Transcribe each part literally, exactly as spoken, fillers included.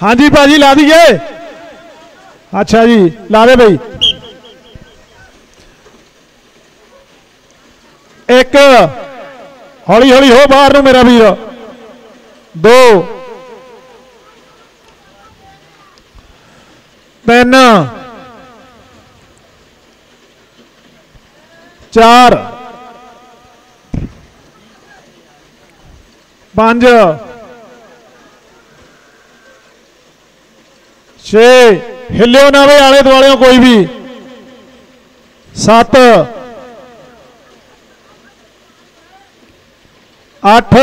हाँ जी भाजी ला दीजिए। अच्छा जी ला दे भाई। एक हौली हौली हो बाहर नु मेरा वीर। दो तीन चार पांच छे हिलियो ना वे आले दुआले कोई भी। सत अठ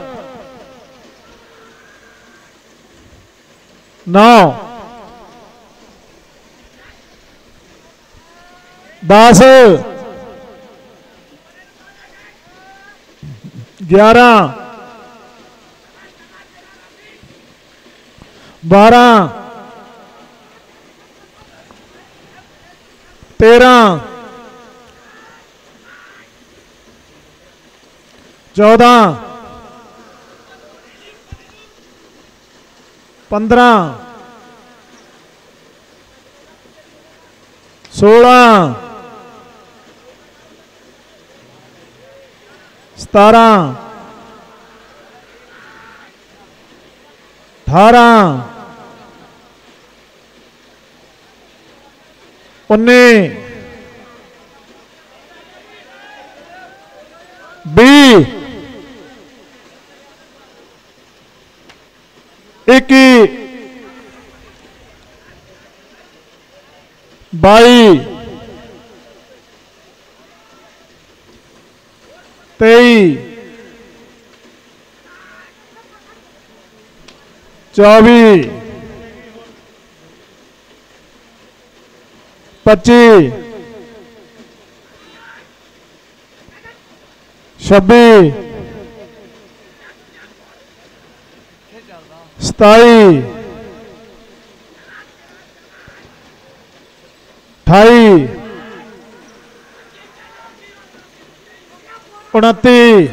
नौ दस ग्यारह बारह तेरह चौदह पंद्रह सोलह सतारह अठारह उन्नीस बीस इक्कीस बाईस तेईस चौबीस पच्चीस छब्बीस सताईस अठाईस उनतीस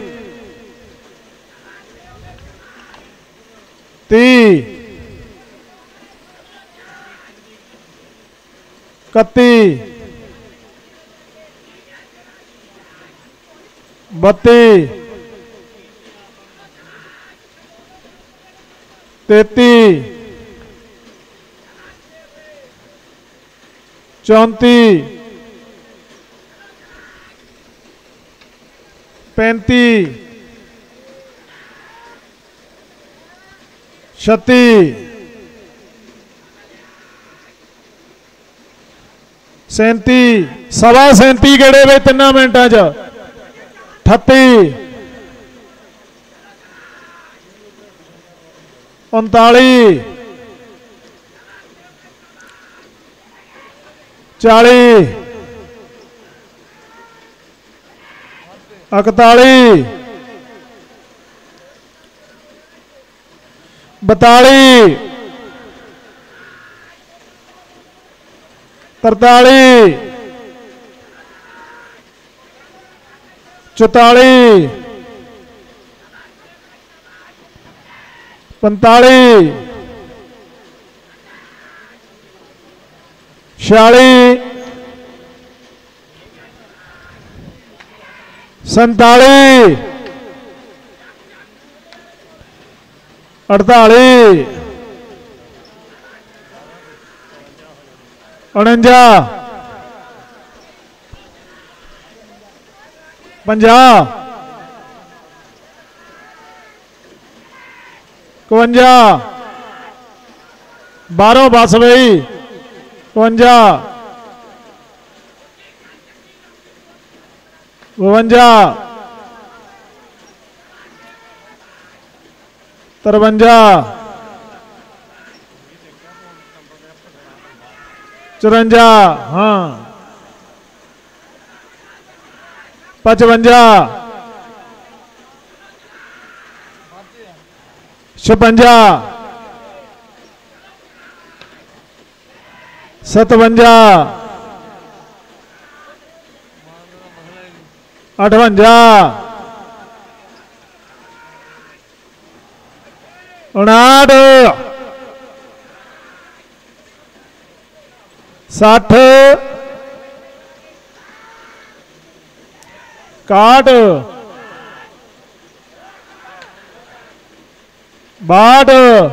तीस इकतीस बत्तीस तैतीस चौंतीस पैंतीस छत्तीस सैंतीस सवा सैंती गेड़े वे तीन मिनटा च अठत्ती उनताली चालीस इकताली बताली तरताली चौताली पंताली छियाली संताली अड़ताली उनंजा पंजाह इकवंजा बारह बस बई इकवंजा बवंजा तरवंजा चुरंजा हाँ पचवंजा छपंजा सतवंजा अठवंजा उनाठ साठ काठ बाट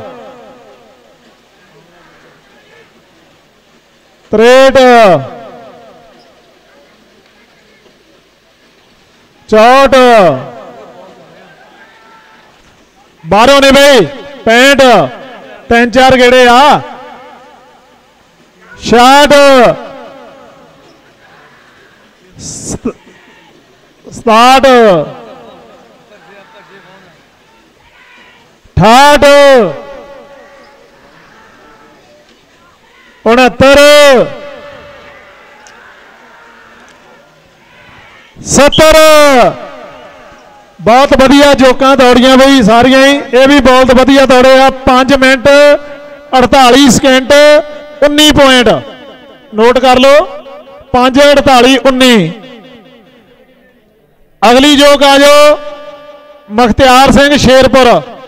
त्रेट चौट बारह ने भाई पैंठ तीन चार गेड़े आ छाठ सताठ अठाठ उनहत्तर सत्तर बहुत वधिया जोकां दौड़ियां बई सारियां ही ये भी बहुत वधिया दौड़े आ पांच मिनट अड़ताली सकेंड उन्नी पॉइंट नोट कर लो पांच अड़ताली उन्नी। अगली जोक आ जाओ मुख्तियार सिंह शेरपुर